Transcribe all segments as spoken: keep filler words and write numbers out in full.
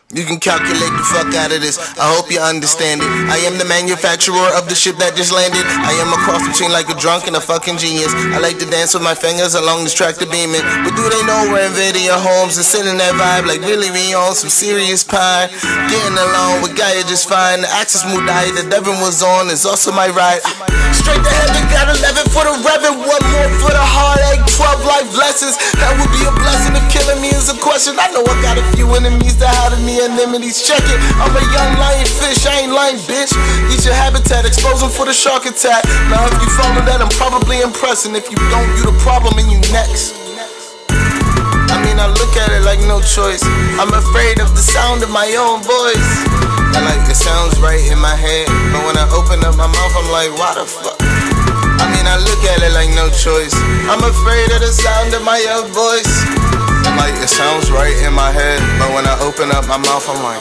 You can calculate the fuck out of this, I hope you understand it. I am the manufacturer of the ship that just landed. I am a cross between like a drunk and a fucking genius. I like to dance with my fingers along this track to beaming. But do they know we're invading your homes and sending that vibe like really we on some serious pie? Getting along with Gaia just fine. The Axis Mudai that Devon was on is also my ride. Straight to heaven, got eleven for the reverend, one more for the heartache, twelve life lessons. That would be a blessing if killing me is a question. I know I got a few enemies that hide in the anemones. Check it, I'm a young lion fish, I ain't lying, bitch. Eat your habitat, expose them for the shark attack. Now if you follow that, I'm probably impressing. If you don't, you the problem and you next. I mean, I look at it like no choice. I'm afraid of the sound of my own voice. I like it sounds right in my head, but when I open up my mouth, I'm like, why the fuck? I mean, I look at it like no choice. I'm afraid of the sound of my own voice. I'm like, it sounds right in my head, but when I open up my mouth, I'm like,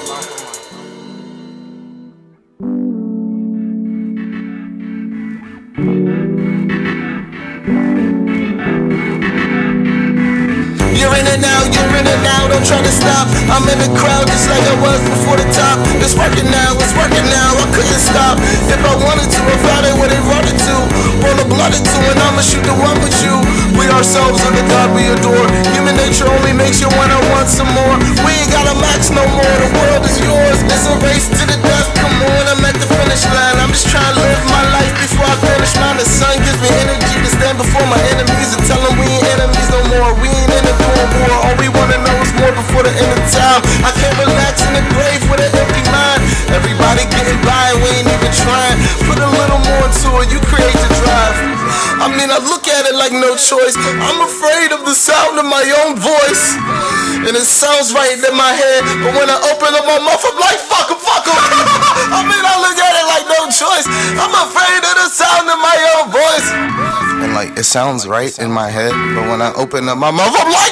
you're in it now, you're in it now, don't try to stop. I'm in the crowd just like I was before the top. It's working now, it's working now, I couldn't stop. If I wanted to, I found it where they run it to. Born a blooded to, and I'ma shoot the one with you. We ourselves are the God we adore. Human nature only makes you wanna want some more. We ain't got a max no more, the world is yours. It's a race to the death, come on, I'm at the finish line. I'm just trying to live my life before I finish mine. The sun gives me energy to stand before my enemies and tell them we ain't enemies no more. We ain't in it for war, all we wanna know is more before the end of time. I can't relax in the grave with an empty mind. Everybody getting by and we ain't even trying. Put a little more into it, you create the drive. I mean, I look at it like no choice. I'm afraid of the sound of my own voice, and it sounds right in my head, but when I open up my mouth, I'm like, fuck em, fuck em. I mean, I look at it like no choice. I'm afraid of the sound of my own voice, and like, it sounds right in my head, but when I open up my mouth, I'm like,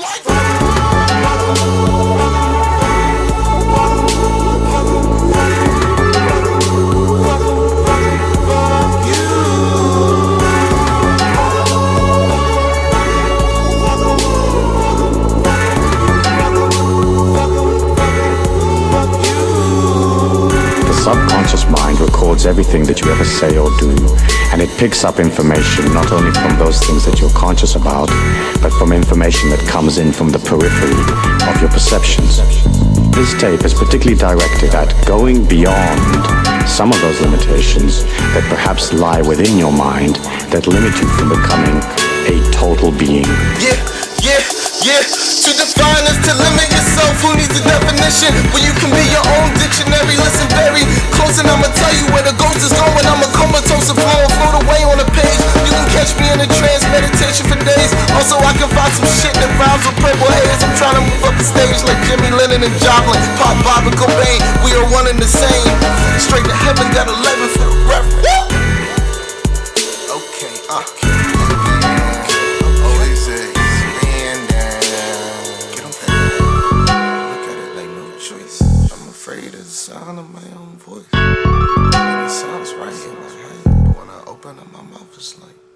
subconscious mind records everything that you ever say or do, and it picks up information not only from those things that you're conscious about, but from information that comes in from the periphery of your perceptions. This tape is particularly directed at going beyond some of those limitations that perhaps lie within your mind that limit you from becoming a total being. Yeah, yeah, yeah. To define is to limit yourself. Who needs a definition when you can be your own dictionary? Listen very close and I'ma tell you where the ghost is going. I'm a comatose and flow and float away on a page. You can catch me in a trance meditation for days. Also I can find some shit that rhymes with purple haze. I'm trying to move up the stage like Jimmy Lennon and Joplin, Pop, Bob and Cobain. We are one and the same. Straight to heaven, got eleven for the reverend. Okay, uh afraid of the sound of my own voice. It sounds right in my head, but when I open up my mouth, it's like